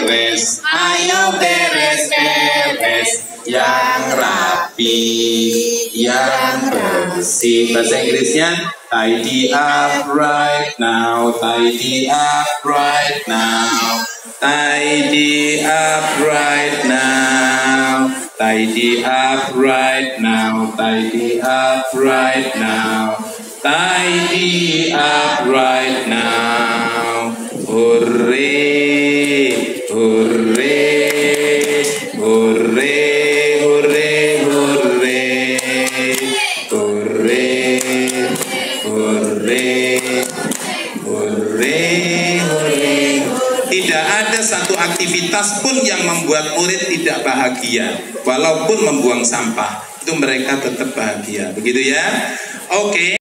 beres, ayo beres-beres, yang rapi, yang bersih. Bahasa Inggrisnya, tidy up right now, tidy up right now, tidy up right now, tidy up right now, tidy up right now, tidy up right now. Hooray, hooray, hooray, hooray, hooray, hooray, hooray, hooray, hooray. Tidak ada satu aktivitas pun yang membuat murid tidak bahagia. Walaupun membuang sampah, itu mereka tetap bahagia. Begitu ya? Oke.